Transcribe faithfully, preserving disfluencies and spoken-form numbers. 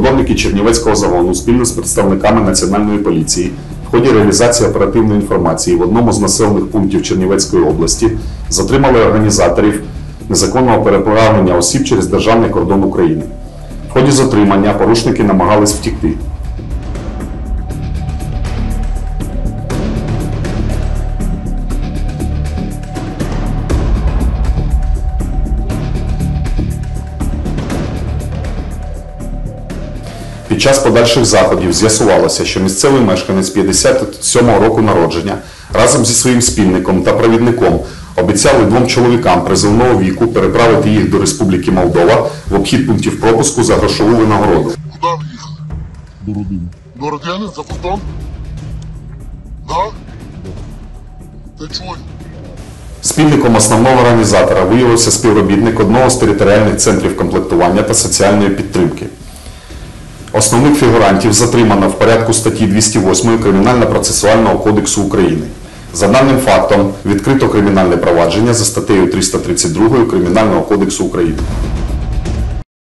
прикордонники Чернівецького загону спільно з представниками Національної поліції в ході реалізації оперативної інформації в одному з населених пунктів Чернівецької області затримали організаторів незаконного переправлення осіб через державний кордон України. В ході затримання порушники намагались втекти. Під час подальших заходів з'ясувалося, що місцевий мешканець п'ятдесят сьомого року народження разом зі своїм спільником та провідником обіцяли двом чоловікам призовного віку переправити їх до Республіки Молдова в обхід пунктів пропуску за грошову винагороду. Куди ви їхали? До родини. До родини? За кордон? Да? Ти чуй. Спільником основного організатора виявився співробітник одного з територіальних центрів комплектування та соціальної підтримки. Основних фігурантів затримано в порядку статті двісті восьмої Кримінально-процесуального кодексу України. За даним фактом відкрито кримінальне провадження за статтею триста тридцять другою Кримінального кодексу України.